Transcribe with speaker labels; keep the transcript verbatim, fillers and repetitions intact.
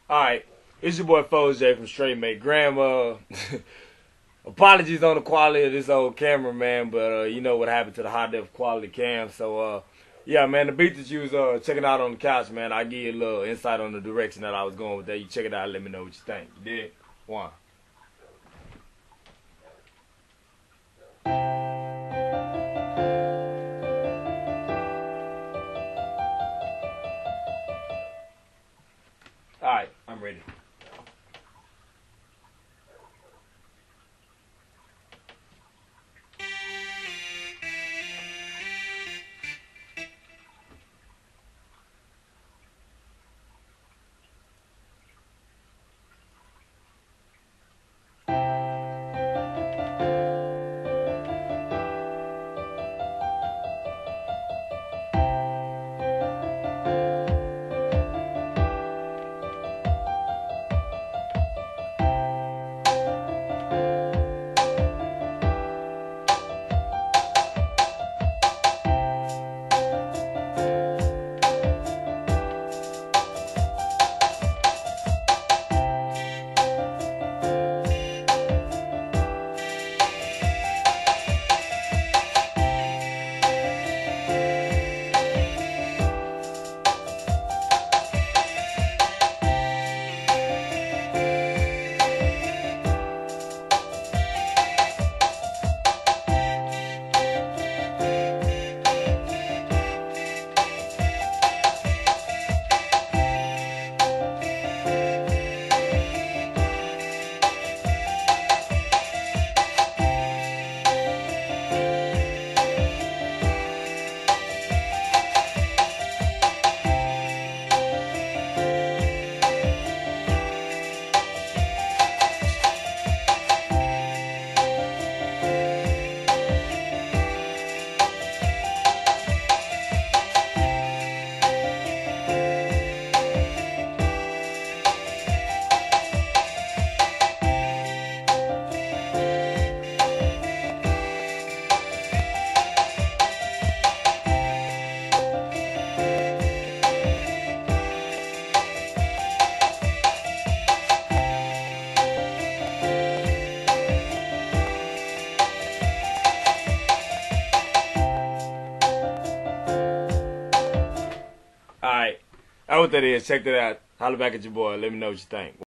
Speaker 1: Alright, it's your boy Phosj from Straight Mate Graham. Uh, apologies on the quality of this old camera, man, but uh, you know what happened to the high def quality cam. So, uh, yeah, man, the beat that you was uh, checking out on the couch, man, I'll give you a little insight on the direction that I was going with that. You check it out and let me know what you think. You did? One. Alright, I'm ready. Alright, that's what that is. Check that out. Holler back at your boy. Let me know what you think.